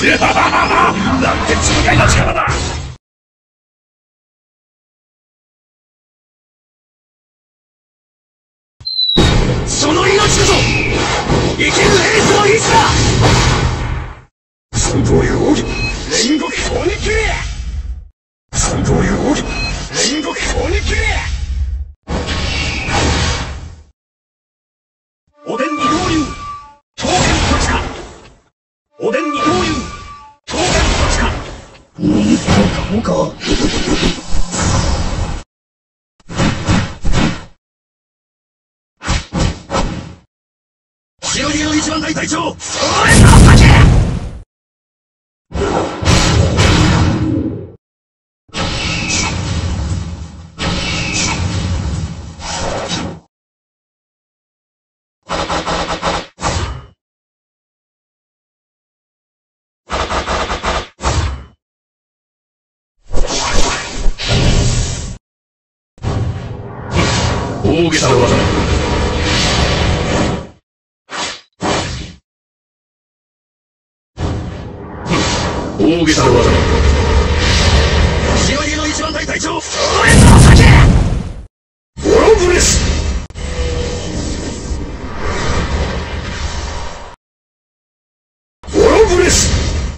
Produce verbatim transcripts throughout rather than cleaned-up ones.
なんて痛快な力だ。その命こそ生きるエースの意志だ。三刀流奥義煉獄鬼切れ。三刀流奥義煉獄鬼切れ。おでん二刀流当然どっちか。おでん二刀流当然どっちか。うんそうかそうか。白逃げの一番隊隊長、それの先。大げさな技だ。大げさな技だ。白逃げの一番隊隊長、それの先。フォローブレス。フォローブレス。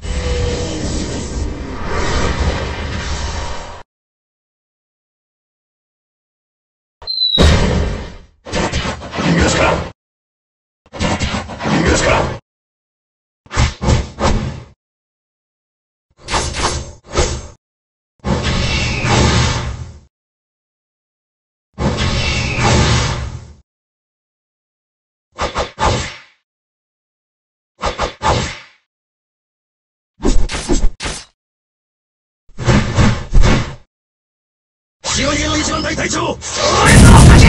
逃がすか逃がすか。白逃げの一番隊隊長、それの先。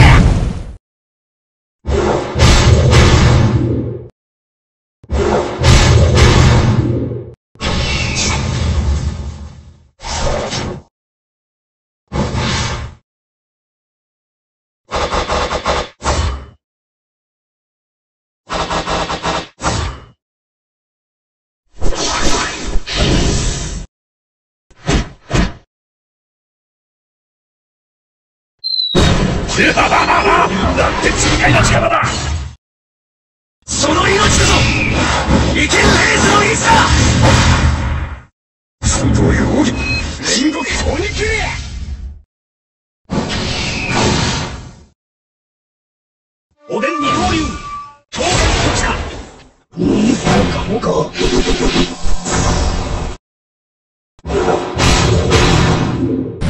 なんて痛快な力だ。その命こそ生きるエースの意志だ。三刀流奥義煉獄鬼切れ。おでん二刀流当然どっちか。うんそうかそうか。